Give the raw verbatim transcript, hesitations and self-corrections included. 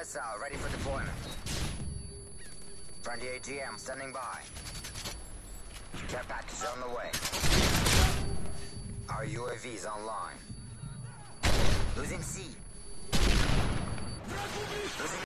missile ready for deployment. Friendly A G M standing by. Care package on the way. Our U A V's online. Losing C. Losing